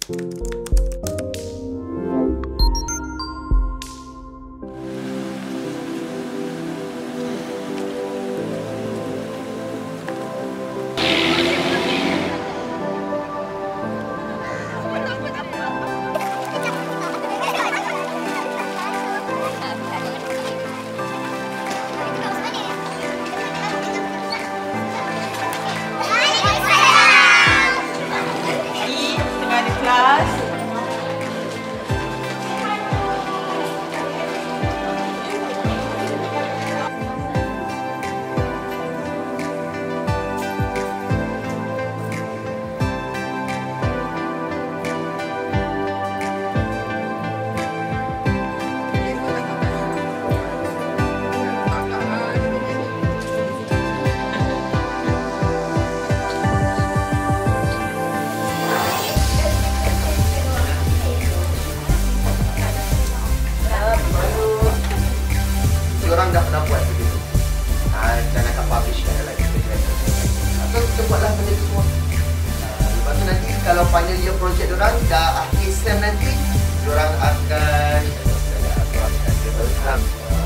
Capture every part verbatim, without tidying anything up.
Orang dah pernah buat begitu. Ah, jangan tak publish kan dalam Instagram. Atau kita buatlah benda tu semua. Ah, lepas tu nanti kalau final year project orang dah akhir sem nanti, orang akan orang akan welcome.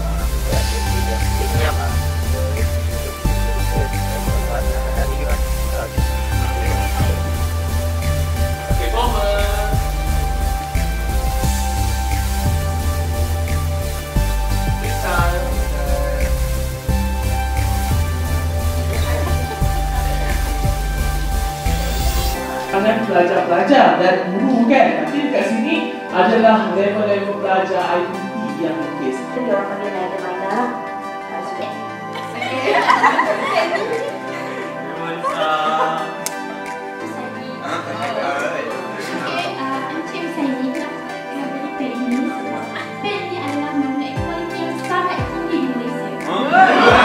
Dengan pelajar-pelajar dan guru kan. Nanti dekat sini adalah level-level pelajar I P T yang lukis. Jadi orang panggil level mana? Aspek. Encik saya ni nak beli pen ini sebab pen ni adalah magnet kualiti yang sangat tinggi di Malaysia.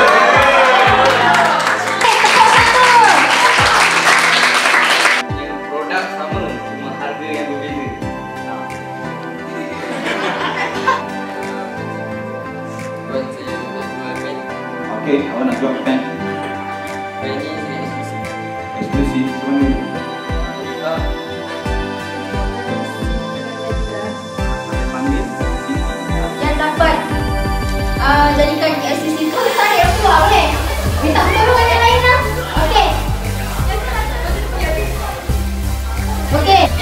Okey, awak nak jual pen? Pen ni sangat eksklusif. Eksklusif, macam mana? Boleh panggil? Yang dapat uh, jadikan L C C tu tarik yang keluar boleh? Minta pertolongan yang lain lah. Okey. Okey.